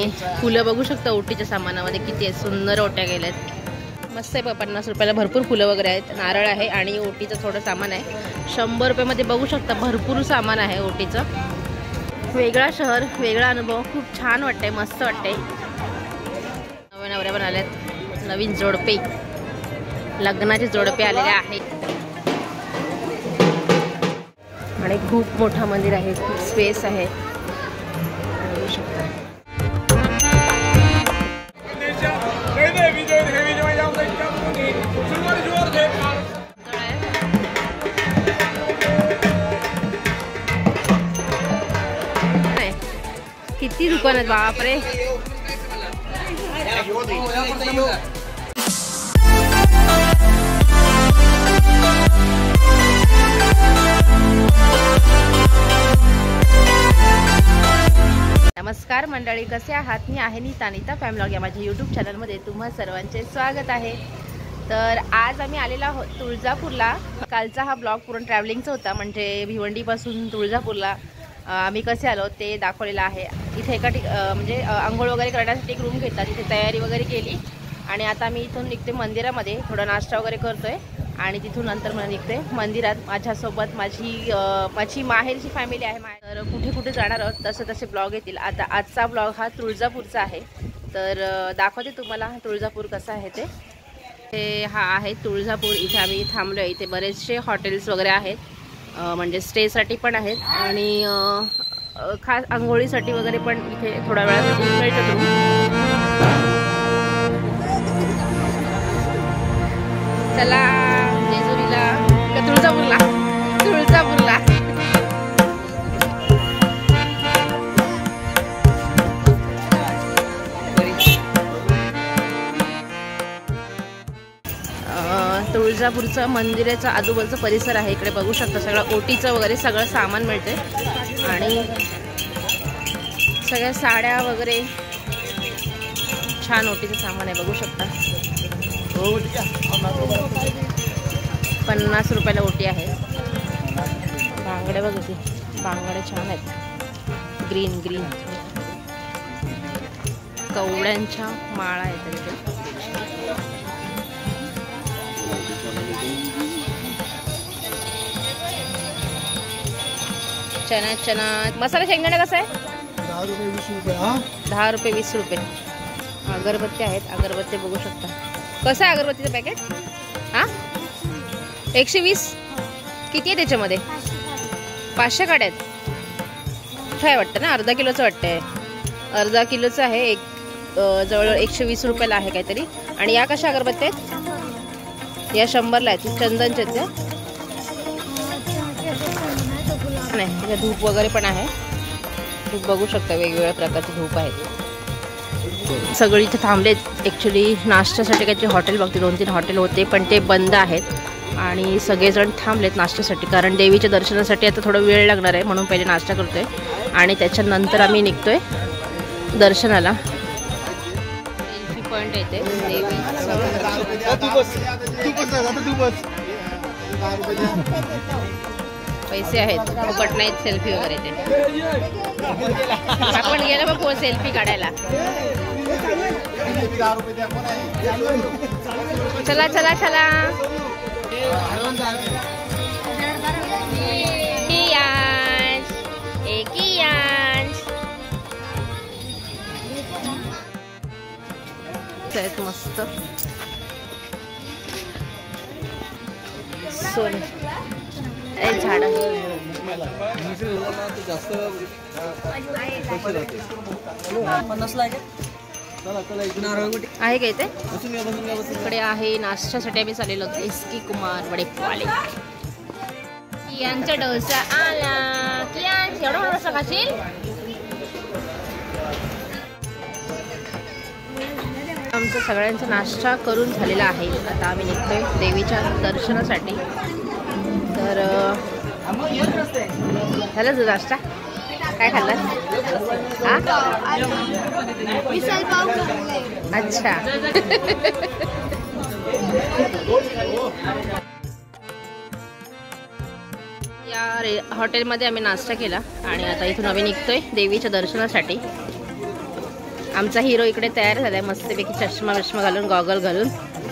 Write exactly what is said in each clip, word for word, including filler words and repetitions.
फुलं बघू शकता ओटीच्या सामानामध्ये किती आहे, सुंदर ओट्या गेल्यात, मस्त आहे. पन्नास रुपयाला भरपूर फुलं वगैरे आहेत, नारळ आहे आणि ओटीचं थोडं सामान आहे. शंभर रुपयामध्ये बघू शकता भरपूर सामान आहे ओटीचं. वेगळा शहर, वेगळा अनुभव, खूप छान वाटतंय, मस्त वाटतंय. नव्या नवऱ्या पण आल्यात, नवीन जोडपे, लग्नाचे जोडपे आलेले आहेत आणि खूप मोठं मंदिर आहे, खूप स्पेस आहे. बघू शकता. किती दुकान आहेत बापरे. नमस्कार मंडळी, कसे आहात? मी आहे नीता, नीता फॅमिली व्लॉग या माझ्या यूट्यूब चॅनलमध्ये तुम्हा सर्वांचे स्वागत आहे. तर आज आम्ही आलेलो आहोत तुळजापूरला. कालचा हा ब्लॉग पूर्ण ट्रॅव्हलिंगचा होता, म्हणजे भिवंडीपासून तुळजापूरला आम्ही कसे आलो ते दाखवलेलं आहे. इथे एका ठिक म्हणजे आंघोळ वगैरे करण्यासाठी एक रूम घेतात, तिथे तयारी वगैरे केली आणि आता मी इथून निघते मंदिरामध्ये, थोडा नाश्ता वगैरे करतोय आणि तिथून नंतर मला निघते मंदिरात. माझ्यासोबत माझी माझी माहेरची फॅमिली आहे. तर कुठे कुठे जाणार आहोत तसे तसे ब्लॉग येतील. आता आजचा ब्लॉग हा तुळजापूरचा आहे, तर दाखवते तुम्हाला तुळजापूर कसं आहे ते. हे हा आहे तुळजापूर. इथे आम्ही थांबलो आहे. इथे बरेचसे हॉटेल्स वगैरे आहेत, म्हणजे स्टेसाठी पण आहेत आणि खास आंघोळीसाठी वगैरे पण इथे थोड्या वेळासाठी मिळतात रूम. चला जेजुरीला का तुळजापूरला? तुळजापूरला. तुळजापूरचं मंदिराचं आजूबाजूचा परिसर आहे. इकडे बघू शकता सगळं ओटीचं वगैरे सगळं सामान मिळते आणि सगळ्या साड्या वगैरे छान ओटीचं सामान आहे, बघू शकता. पन्नास रुपयाला ओटी आहे. बांगड्या बघ, ती बांगड्या छान आहेत, ग्रीन ग्रीन. कवड्यांच्या माळा आहेत इथे. चना चना मसाला शेंगदाणा कसा आहे? दहा रुपये वीस रुपये. हा दहा रुपये वीस रुपये. अगरबत्ती आहेत, अगरबत्ती बघू शकता. कसं आहे अगरबत्तीचं पॅकेट? हा एकशे वीस. किती आहे त्याच्यामध्ये? पाचशे काड्या आहेत. काय वाटतं ना, अर्धा किलोचं वाटतंय. अर्धा किलोचं आहे. एक जवळ एकशे वीस रुपयाला आहे काहीतरी. आणि या कशा अगरबत्त्या आहेत? या शंभरला आहेत, चंदनच्या आहेत त्या. नाही, धूप वगैरे पण आहे. धूप बघू शकता, वेगवेगळ्या प्रकारचे धूप आहेत. सगळे इथे थांबलेत. ॲक्च्युली नाश्त्यासाठी काहीतरी हॉटेल बघते, दोन तीन हॉटेल होते पण ते बंद आहेत आणि सगळेजण थांबलेत नाश्त्यासाठी, कारण देवीच्या दर्शनासाठी आता थोडा वेळ लागणार आहे, म्हणून पहिले नाश्ता करतोय आणि त्याच्यानंतर आम्ही निघतोय दर्शनाला. सेल्फी पॉईंट येते पैसे आहेत, फुकट नाहीत सेल्फी वगैरे ते. आपण गेलो बाबू सेल्फी काढायला. चला चला चला. मस्त सोन झाड आहे का इथे? इकडे आहे नाश्त्यासाठी आम्ही चाललेलो होतो. एस के कुमार वडेपाव यांचा डोसा आला. कियांश एवढा मला डोसा खाशील? आमचा सगळ्यांचा नाश्ता करून झालेला आहे. आता आम्ही निघतोय देवीच्या दर्शनासाठी. तर झालं तुझा नाश्ता? काय खाल्लं? अच्छा. या हॉटेलमध्ये आम्ही नाश्ता केला आणि आता इथून आम्ही निघतोय देवीच्या दर्शनासाठी. आमचा हिरो इकडे तयार झालाय मस्तपैकी चष्मा बिष्मा घालून गॉगल घालून.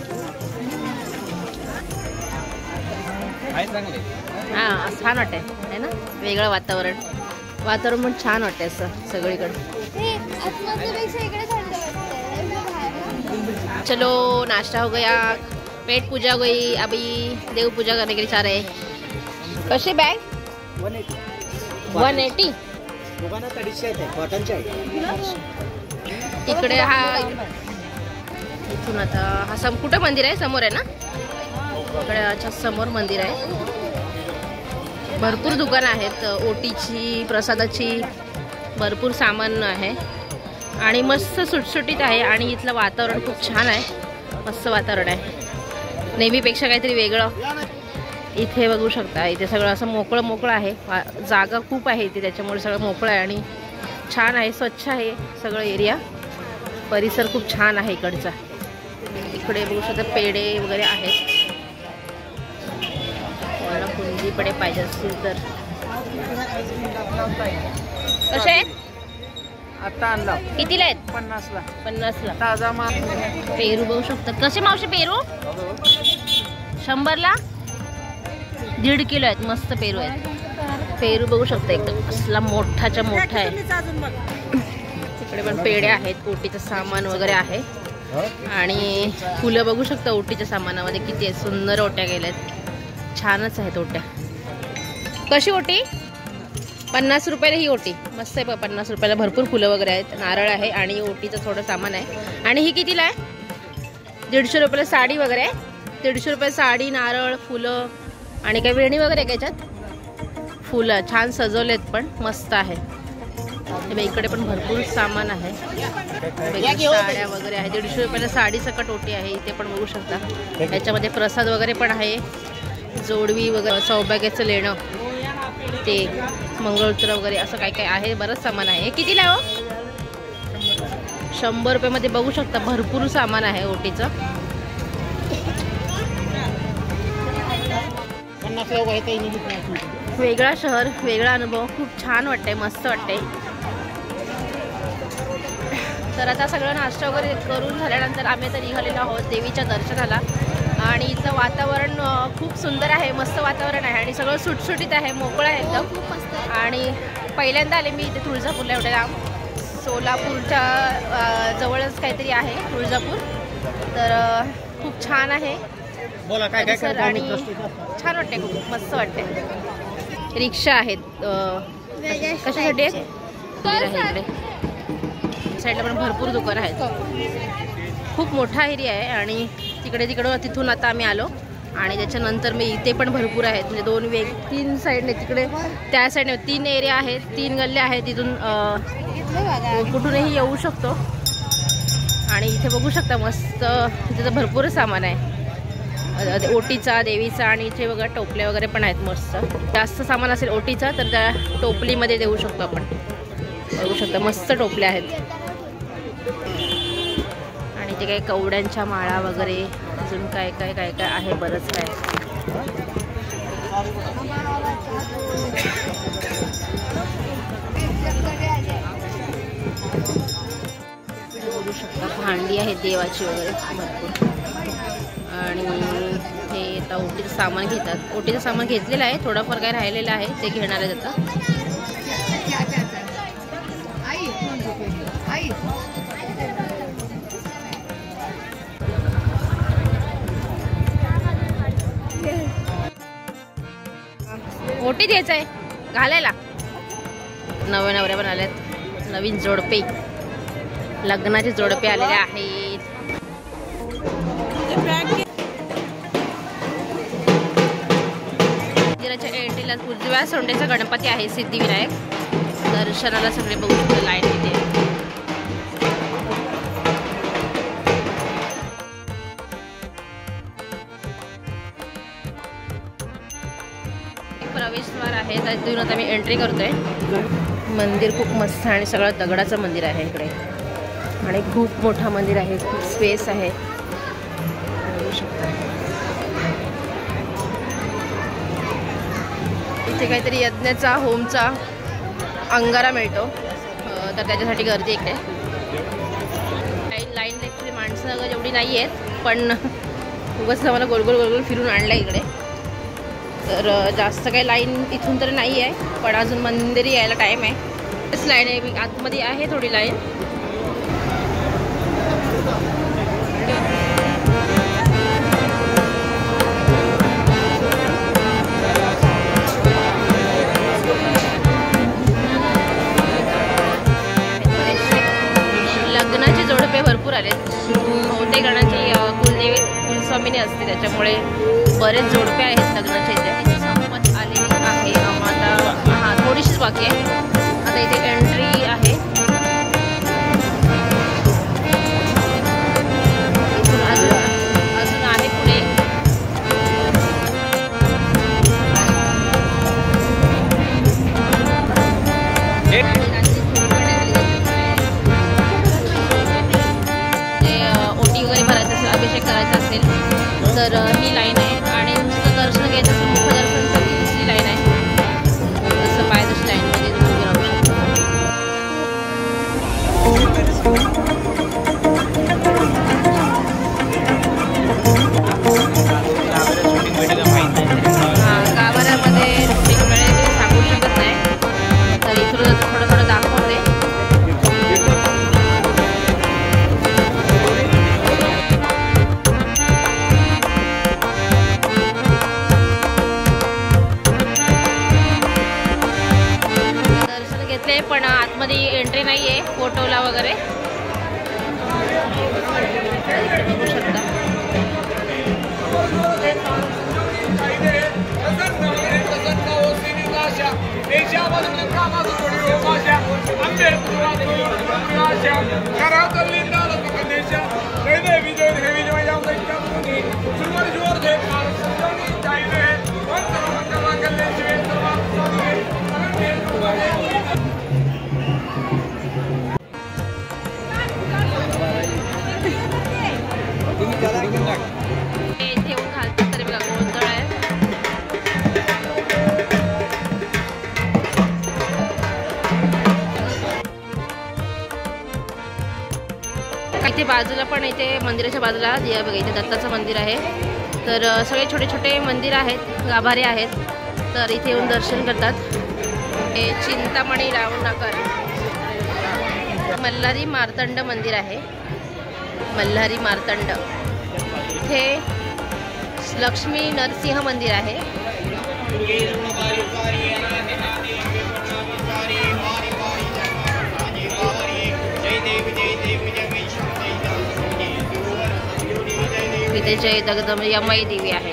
हा छान वाटतंय है ना, वेगळं वातावरण वातावरण पण छान वाटतंय असं सगळीकडे. चलो नाश्ता हो गया, पेट पूजा हो गई, अभी देव पूजा करने के लिए जा रहे. कशी बॅग वन एटी इकडे. हा इथून आता हा सम कुठं मंदिर आहे, समोर आहे ना इकडे. अच्छा समोर मंदिर आहे. भरपूर दुकानं आहेत, ओटीची प्रसादाची भरपूर सामान आहे आणि मस्त सुटसुटीत आहे. आणि इथलं वातावरण खूप छान आहे, मस्त वातावरण आहे, नेहमीपेक्षा काहीतरी वेगळं. इथे बघू शकता, इथे सगळं असं मोकळं मोकळं आहे, जागा खूप आहे इथे, त्याच्यामुळे सगळं मोकळं आहे आणि छान आहे, स्वच्छ आहे सगळं एरिया. परिसर खूप छान आहे इकडचा. इकडे बघू शकता पेढे वगैरे आहेत, कोणाला कुंदीपडे पाहिजे असतील तर. कसे आहेत आता आणला कितीला आहेत? पन्नासला. पन्नासला ताजा माल. पेरू बघू शकता. कसे मावशी पेरू? शंभरला दीड किलो आहेत, मस्त पेरू आहेत. पेरू बघू शकता एकदम असला मोठाच्या मोठा आहे. तिकडे पण पेढे आहेत, ओटीचं सामान वगैरे आहे आणि फुलं बघू शकता ओटीच्या सामानामध्ये किती आहे. सुंदर ओट्या गेल्यात, छानच आहेत ओट्या. कशी ओटी? पन्नास रुपयाला ही ओटी मस्त आहे. पन्नास रुपयाला भरपूर फुलं वगैरे आहेत, नारळ आहे आणि ओटीचं थोडं सामान आहे. आणि ही कितीला आहे? दीडशे रुपयाला साडी वगैरे आहे. दीडशे रुपये साडी, नारळ, फुलं आणि काही वेणी वगैरे आहे याच्यात. फुलं छान सजवलेत पण मस्त आहे. इकडे पण भरपूर सामान आहे, साड्या वगैरे आहे. दीडशे रुपयाला साडी सकट ओटी आहे. इथे पण बघू शकता, याच्यामध्ये प्रसाद वगैरे पण आहे, जोडवी वगैरे, सौभाग्याचं लेणं, ते मंगळसूत्र वगैरे असं काय काय आहे, बरंच सामान आहे. हे कितीला आहे हो? शंभर रुपयामध्ये बघू शकता भरपूर सामान आहे ओटीचं. वेगळा शहर, वेगळा अनुभव, खूप छान वाटतंय, मस्त वाटतंय. तर आता सगळं नाश्ता वगैरे करून झाल्यानंतर आम्ही आता निघालेलो आहोत देवीच्या दर्शनाला. आणि इथलं वातावरण खूप सुंदर आहे, मस्त वातावरण आहे आणि सगळं सुटसुटीत आहे, मोकळं आहे एकदम. आणि पहिल्यांदा आले मी इथे तुळजापूरला. एवढ्या लांब सोलापूरच्या जवळच काहीतरी आहे तुळजापूर, तर खूप छान आहे सर आणि छान वाटते, खूप मस्त वाटते. रिक्षा आहेत, कशासाठी आहेत? इकडे साईडला पण भरपूर दुकानं आहेत, खूप मोठा एरिया आहे. आणि तिकडे तिकडं तिथून आता आम्ही आलो आणि त्याच्यानंतर मी इथे पण भरपूर आहेत, म्हणजे दोन वेग तीन साईडने, तिकडे त्या साईडने तीन एरिया आहेत, तीन गल्ल्या आहेत, तिथून कुठूनही येऊ शकतो. आणि इथे बघू शकता मस्त, इथे तर भरपूर सामान आहे ओटीचा, देवीचा. आणि इथे बघा टोपल्या वगैरे पण आहेत मस्त. जास्त सामान असेल ओटीचा तर त्या टोपलीमध्ये देऊ शकतो आपण. बघू शकता मस्त टोपल्या आहेत. आणि ते काही कवड्यांच्या माळा वगैरे, अजून काय काय काय काय आहे, बरंच काय. बघू शकता भांडी आहेत देवाची वगैरे भरपूर. आणि हे आता ओटीचं सामान घेतात. ओटीचं सामान घेतलेलं आहे, थोडंफार काय राहिलेलं आहे ते घेणार आहेत आता. ओटी द्यायचं आहे घालायला. नव्या नवऱ्या पण आल्यात, नवीन जोडपे, लग्नाचे जोडपे आलेले आहेत. मंदिराच्या एंट्रीला उजव्या सोंडेचा गणपती आहे, सिद्धिविनायक. दर्शनाला सगळे बघू शकतो, लाईन तिथे. प्रवेशद्वार आहे, त्यातून आता मी एंट्री करतोय. मंदिर खूप मस्त आणि सगळं दगडाचं मंदिर आहे इकडे आणि खूप मोठं मंदिर आहे, खूप स्पेस आहे. बघू शकता इथे काहीतरी यज्ञाचा, होमचा अंगारा मिळतो, तर त्याच्यासाठी गर्दी इकडे. वगैरे एवढी नाही आहेत, पण उगाच आम्हाला गोल गोल गोल गोल फिरून आणलं इकडे. तर जास्त काही लाईन इथून तर नाही आहे, पण अजून मंदिरी यायला टाईम आहे. तेच लाईन आहे, आतमध्ये आहे थोडी लाईन. लग्नाचे जोडपे भरपूर आलेत. बहुतेक गणाची कुलदेवी कुलस्वामिनी असते, त्याच्यामुळे बरेच जोडपे आहेत लग्नाचे इथे. संपत आलेली आहे आता, हां थोडीशीच बाकी आहे. आता इथे एंट्री आहे. इथून अजून अजून आहे पुढे. ओटी वगैरे भरायचं असेल, अभिषेक करायचा असेल तर ही लाईन आहे. आणि नुसतं दर्शन घ्यायचं असेल, मुख्य दर्शन तर ती दुसरी लाईन आहे. जसं पाय तशी लाईनमध्ये तुम्ही राहू शकता. हां गाभाऱ्यामध्ये शूटिंग मिळेल सांगू शकत नाही, तर इथून थोडं थोडं दाखवते. पण आतमध्ये एंट्री नाही आहे फोटोला वगैरे. बघू शकता. इथे येऊन घालतात तरी बघा गोंधळ आहे. इथे बाजूला पण, इथे मंदिराच्या बाजूला दिया बघा, इथे दत्ताचं मंदिर आहे. तर सगळे छोटे छोटे मंदिर आहेत, गाभारे आहेत. तर इथे येऊन दर्शन करतात. हे चिंतामणी रावणाकर मल्हारी मार्तंड मंदिर आहे. मल्हारी मार्तंड. इथे लक्ष्मी नरसिंह मंदिर आहे. इथे जय जगदंब यमाई देवी आहे.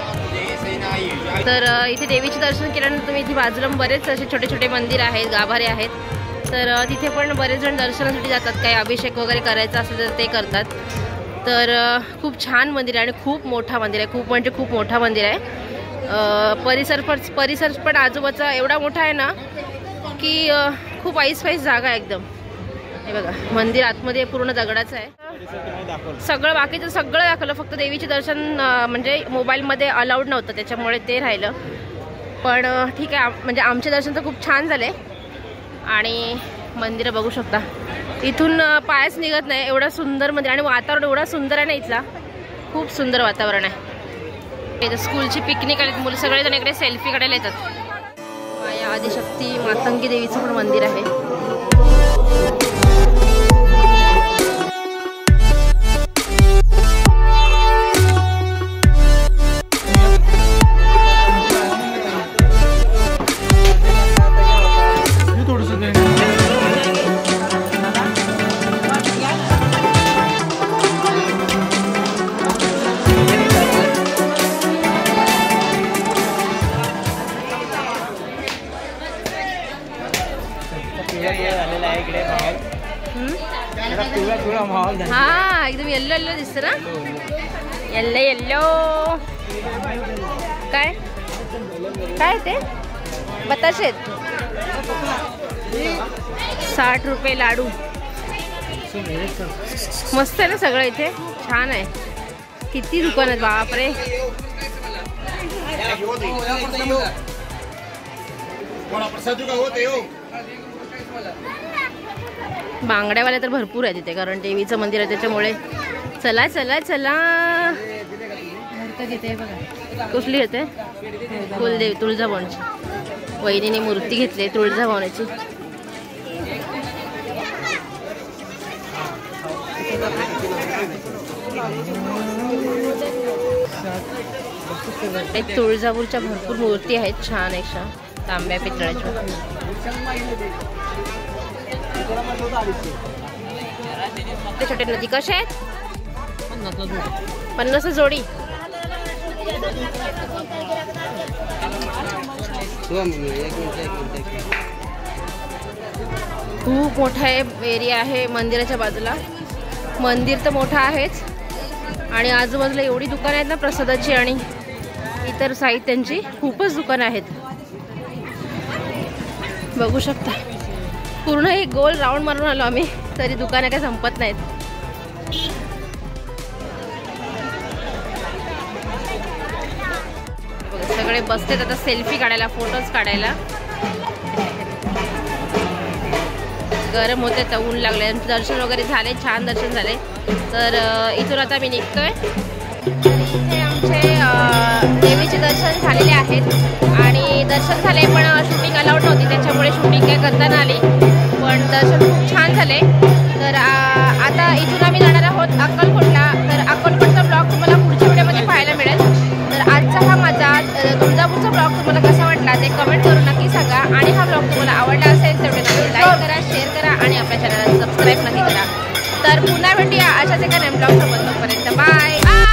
तर इथे देवीचे दर्शन केल्यानंतर तुम्ही इथे बाजूला बरेच असे छोटे छोटे मंदिर आहेत, गाभारे आहेत. तर तिथे पण बरेच जण दर्शनासाठी जातात. काही अभिषेक वगैरे करायचा असेल तर ते करतात. तर खूप छान मंदिर आहे आणि खूप मोठा मंदिर आहे. खूप म्हणजे खूप मोठा मंदिर आहे. परिसर पण परिसर पण आजूबाजूचा एवढा मोठा आहे ना की खूप ऐस पैस जागा आहे एकदम. हे बघा मंदिर आतमध्ये पूर्ण दगडाचं आहे. सगळं बाकीचं सगळं दाखवलं, फक्त देवीचे दर्शन म्हणजे मोबाईलमध्ये अलाउड नव्हतं, त्याच्यामुळे ते राहिलं. पण ठीक आहे, म्हणजे आमचे दर्शन तर खूप छान झाले. आणि मंदिरं बघू शकता, इथून पायच निघत नाही, एवढं सुंदर मंदिर. आणि वातावरण एवढं सुंदर आहे ना इथला, खूप सुंदर वातावरण आहे. इथं स्कूलची पिकनिक आली, मुलं सगळेजण इकडे सेल्फी काढायला येतात. माया आदिशक्ती मातंगी देवीचं पण मंदिर आहे. हा एकदम येल्लो येल्लो दिसतं ना, येल्लो येल्लो. काय काय ते बताशे साठ रुपये लाडू. मस्त आहे ना सगळं, इथे छान आहे. किती दुकान आहेत बापरे. बांगड्यावाले तर भरपूर आहे तिथे, कारण देवीचं मंदिर आहे त्याच्यामुळे चला चला चला मूर्ती घेते बघा. कुठली घेते? कुलदेवी तुळजाभवानीची. वहिनीने मूर्ती घेतली तुळजाभवानीची. एक तुळजापूरच्या भरपूर मूर्ती आहेत छान अशा तांब्या पितळाच्या. ते छोटे नदी कसे आहेत? पन्नास जोडी. खूप मोठा एरिया आहे मंदिराच्या बाजूला. मंदिर तर मोठं आहेच आणि आजूबाजूला एवढी दुकानं आहेत ना प्रसादाची आणि इतर साहित्यांची. खूपच दुकानं आहेत बघू शकता. पूर्ण एक गोल राऊंड मारून आलो आम्ही तरी दुकानं काय संपत नाहीत. सगळे बसतेत आता सेल्फी काढायला फोटोज काढायला. गरम होते तर ऊन लागले. दर्शन वगैरे झाले छान दर्शन झाले. तर इथून आता मी निघतोय. इथे आमचे देवीचे दर्शन झालेले आहेत आणि दर्शन झाले पण शूटिंग अलाउड नव्हती त्याच्यामुळे शूटिंग काय करता नाही आली. पण दर्शन खूप छान झाले. तर आता इथून आम्ही जाणार आहोत अक्कलकोटला. तर अक्कलकोटचा ब्लॉग तुम्हाला पुढच्या व्हिडिओमध्ये पाहायला मिळेल. तर आजचा हा माझा तुळजापूरचा ब्लॉग तुम्हाला कसा वाटला ते कमेंट करून नक्की सांगा. आणि हा ब्लॉग तुम्हाला आवडला असेल तर लाईक करा, शेअर करा आणि आपल्या चॅनलला सबस्क्राईब नक्की करा. तर पुन्हा भेटूया अशाच एका नवीन ब्लॉग सोबत. तोपर्यंत बाय.